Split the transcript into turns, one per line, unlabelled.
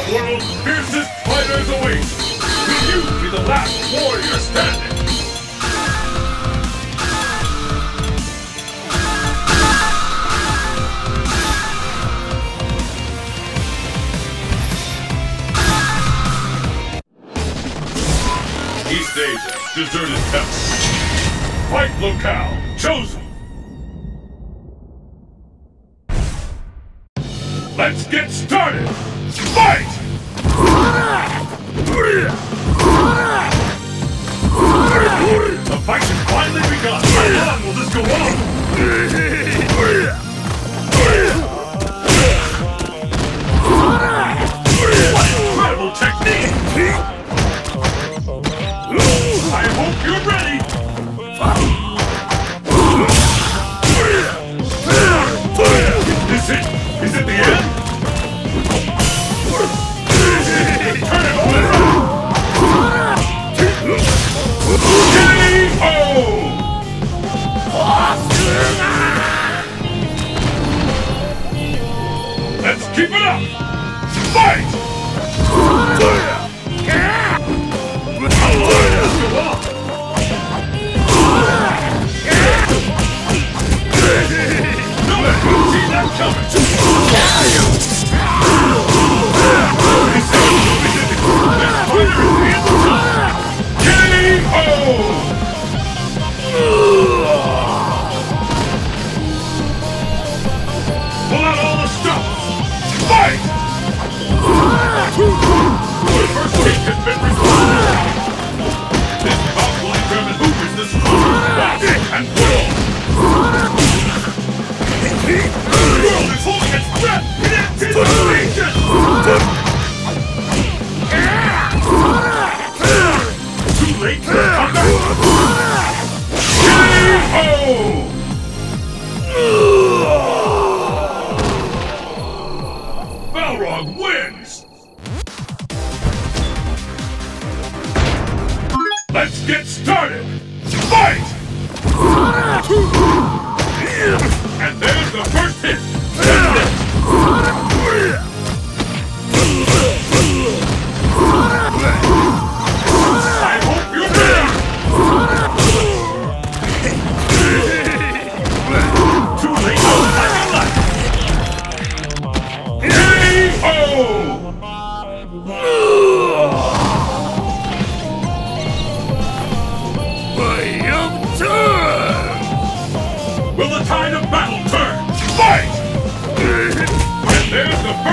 The world's fiercest fighters await. Will you be the last warrior standing? East Asia, deserted temple. Fight locale chosen. Let's get started! Fight! The fight has finally begun! How long will this go on? What incredible technique! I hope you're ready! Is it the end? Turn it over! K.O. Let's keep it up! Fight! How long does this go on? No one can see that coming! Pull out all the stops! Fight! The first kick has been recorded! This bout will determine who is the strongest and world! The world is holding its breath in anticipation! Too late for a comeback! K.O. Balrog wins! Let's get started! Fight! And there's the first hit! I hope you're ready! Too late, no time left! K.O. Will the tide of battle turn? Fight! And there's the first